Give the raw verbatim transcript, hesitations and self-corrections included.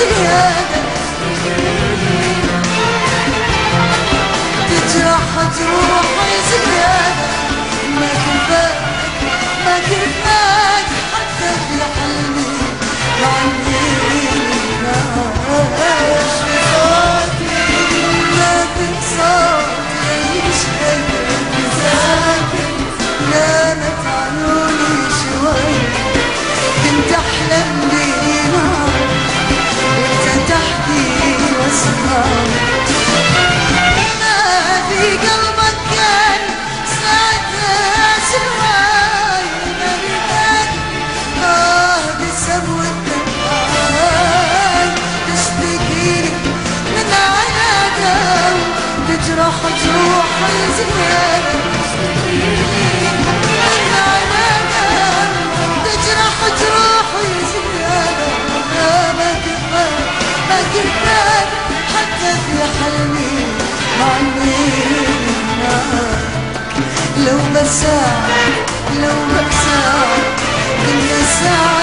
زيادة، تجرح جروحي زيادة، ما كفاك ما كفاك حتى في حلمي عني. لكن صوتي يشهد بذاكر نامت عيوني شوي، كنت أحلم بينا وانت تحكي واسمع، ما في قلبك كان ساعتها سواي، ما بيبان آه بسبوة الدمعاي، تشتكيلي من عنادة تجرح جروحي زيادة، من عنادة تجرح جروحي زيادة، ما كفاك ما كفاك حتى في حلمي عني. لو بساعد لو بساعد كل ساعة